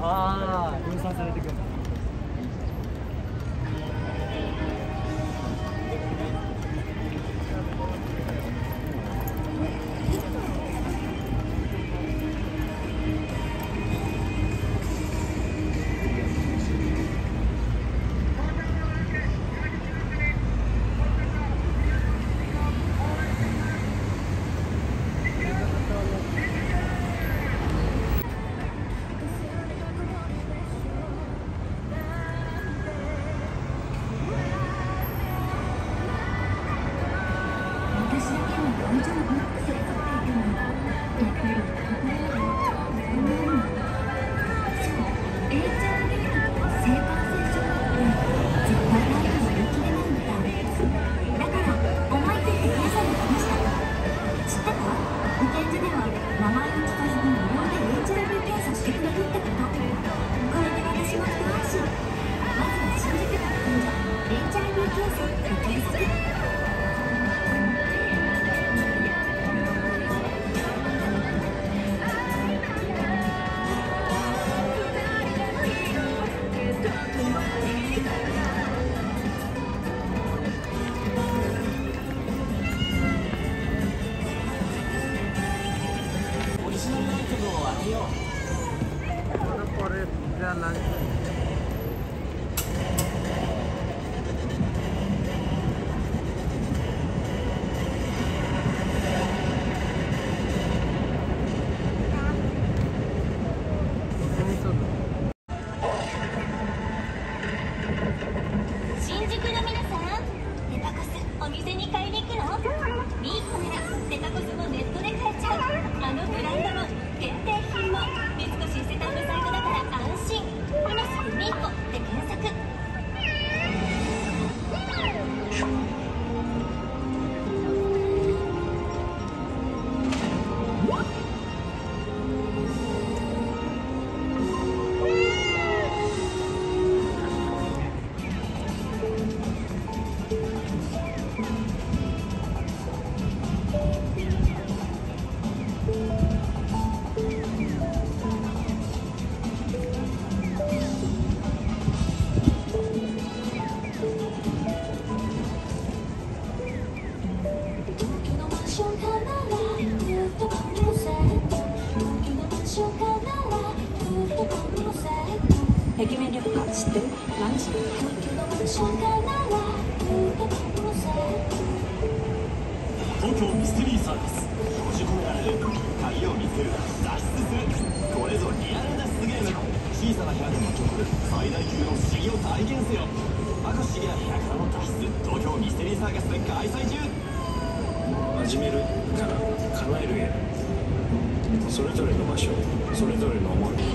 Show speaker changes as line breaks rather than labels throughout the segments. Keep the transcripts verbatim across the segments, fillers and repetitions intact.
ああ、分散されてくる。
新宿の皆さん、デパコスお店に買いに行くの？ミーコならデパコスもネットで買えちゃう。あのブランドも限定品も三越伊勢丹のサイトだから安心。今すぐミーコで検索。
壁面緑化知ってる？何それ？
東京ミステリーサーカス閉じ込められる鍵を見つける脱出するこれぞリアル脱出ゲーム。小さな部屋でも起こる最大級の不思議を体験せよ。バカ不思議な部屋からの脱出東京ミステリーサーカスで開催中。
始めるから叶えるへそれぞれの場所それぞれの思い。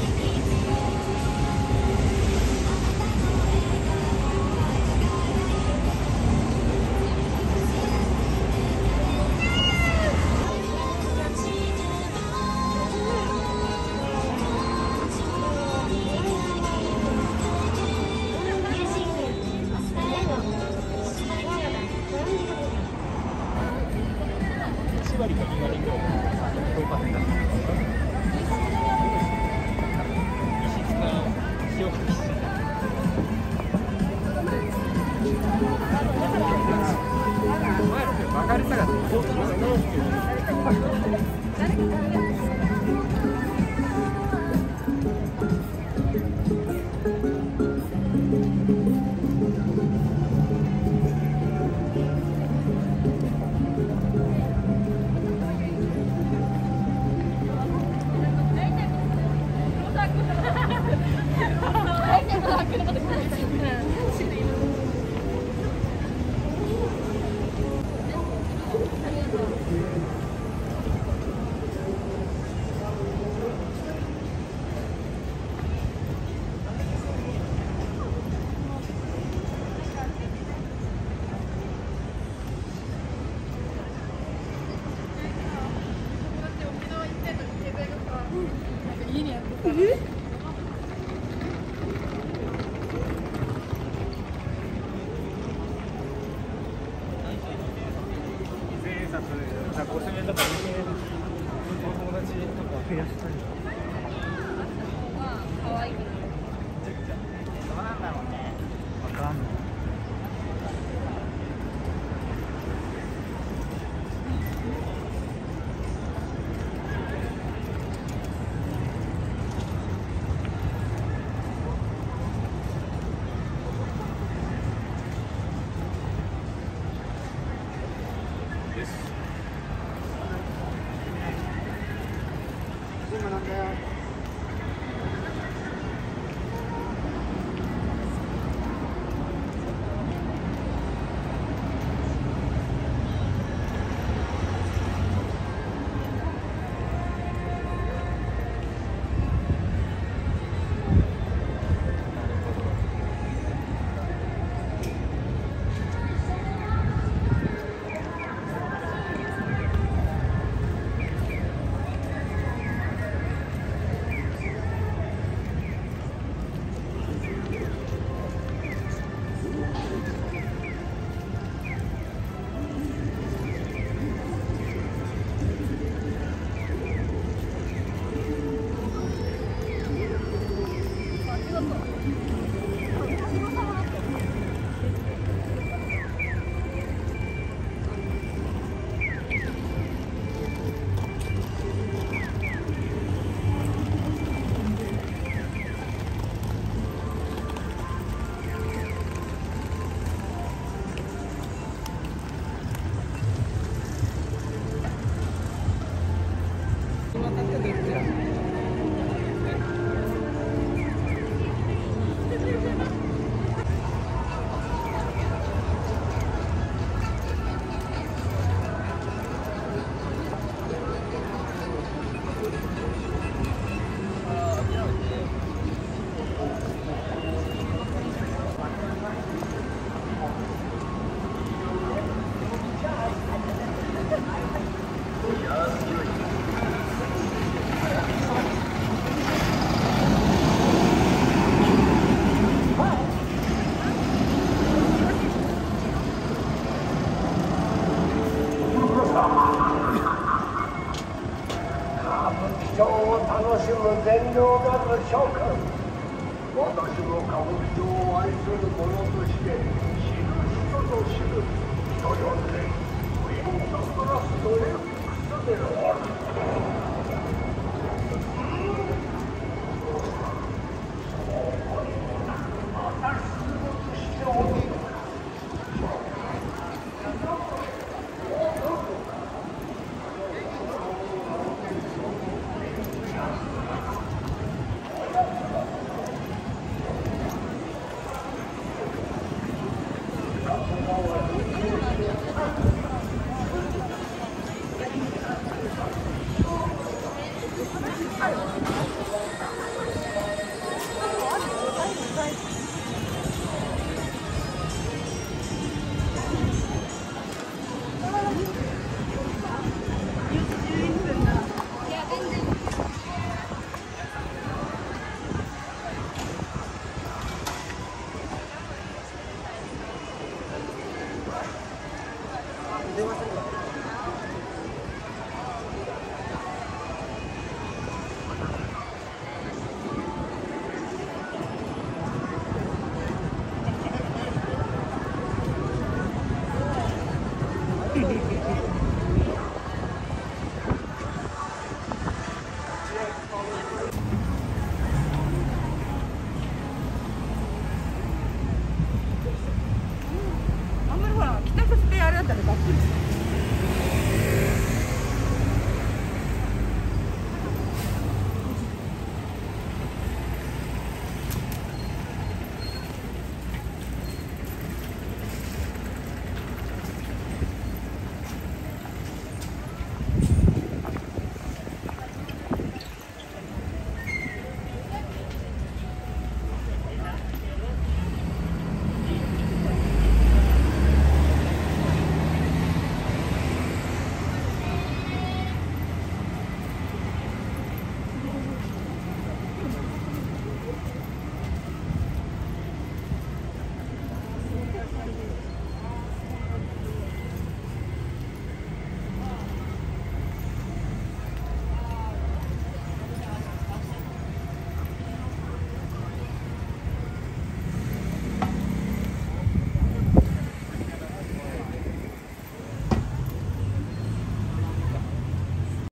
ごせんえんとかにせんえん友達とか増やしたり。 愛い。どうなんだろうね。わかんない。今なんだよ。
人を楽しむ善良なる諸君、私も歌舞伎町を愛する者として知る人ぞ知る人呼んでウィンドグラスの エックス である。また出没しており
フフフ。